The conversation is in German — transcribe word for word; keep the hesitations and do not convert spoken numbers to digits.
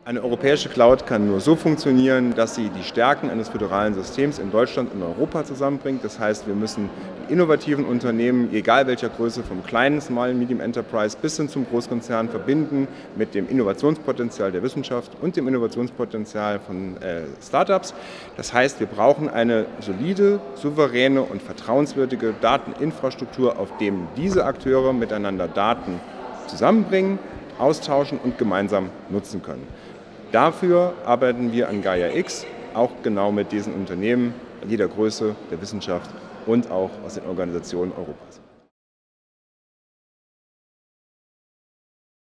Eine europäische Cloud kann nur so funktionieren, dass sie die Stärken eines föderalen Systems in Deutschland und Europa zusammenbringt. Das heißt, wir müssen die innovativen Unternehmen, egal welcher Größe, vom kleinen Small Medium Enterprise bis hin zum Großkonzern, verbinden mit dem Innovationspotenzial der Wissenschaft und dem Innovationspotenzial von äh, Startups. Das heißt, wir brauchen eine solide, souveräne und vertrauenswürdige Dateninfrastruktur, auf dem diese Akteure miteinander Daten zusammenbringen, austauschen und gemeinsam nutzen können. Dafür arbeiten wir an Gaia X, auch genau mit diesen Unternehmen jeder Größe der Wissenschaft und auch aus den Organisationen Europas.